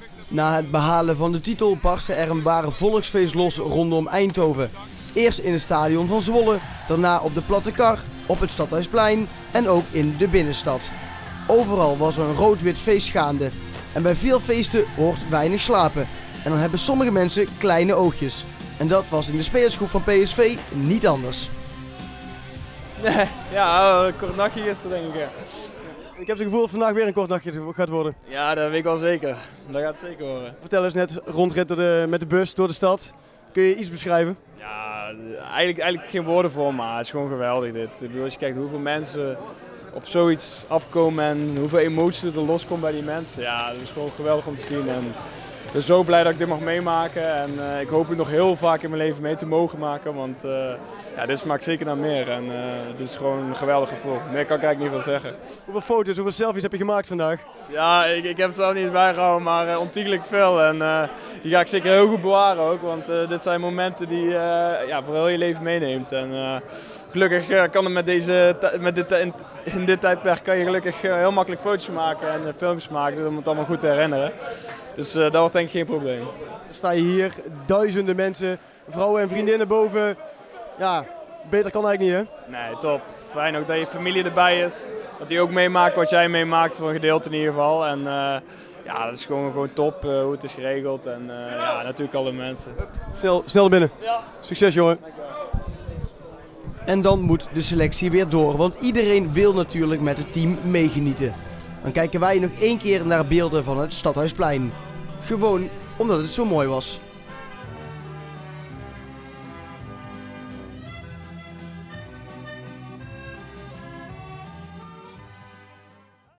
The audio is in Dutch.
Na het behalen van de titel barstte er een ware volksfeest los rondom Eindhoven. Eerst in het stadion van Zwolle, daarna op de Platte Kar, op het Stadhuisplein en ook in de binnenstad. Overal was er een rood-wit feest gaande. En bij veel feesten hoort weinig slapen. En dan hebben sommige mensen kleine oogjes. En dat was in de spelersgroep van PSV niet anders. Nee, ja, een kort nachtje gisteren denk ik. Ja. Ik heb het gevoel dat vandaag weer een kort nachtje gaat worden. Ja, dat weet ik wel zeker. Dat gaat het zeker worden. Vertel eens net, rondritten met de bus door de stad. Kun je iets beschrijven? Ja, eigenlijk geen woorden voor, maar het is gewoon geweldig dit. Ik bedoel, als je kijkt hoeveel mensen op zoiets afkomen en hoeveel emotie er loskomt bij die mensen. Ja, dat is gewoon geweldig om te zien. En ik ben zo blij dat ik dit mag meemaken en ik hoop het nog heel vaak in mijn leven mee te mogen maken, want ja, dit smaakt zeker naar meer en het is gewoon een geweldig gevoel. Meer kan ik eigenlijk niet van zeggen. Hoeveel foto's, hoeveel selfies heb je gemaakt vandaag? Ja, ik heb het zelf niet bijgehouden, maar ontiegelijk veel en die ga ik zeker heel goed bewaren ook, want dit zijn momenten die ja, voor heel je leven meeneemt. En gelukkig kan het in dit tijdperk kan je gelukkig heel makkelijk foto's maken en filmpjes maken om het allemaal goed te herinneren. Dus dat wordt denk ik geen probleem. Dan sta je hier, duizenden mensen, vrouwen en vriendinnen boven. Ja, beter kan eigenlijk niet hè? Nee, top. Fijn ook dat je familie erbij is. Dat die ook meemaakt wat jij meemaakt, voor een gedeelte in ieder geval. En ja, dat is gewoon top hoe het is geregeld. En ja, natuurlijk alle mensen. Snel binnen. Ja. Succes jongen. En dan moet de selectie weer door, want iedereen wil natuurlijk met het team meegenieten. Dan kijken wij nog één keer naar beelden van het Stadhuisplein. Gewoon omdat het zo mooi was.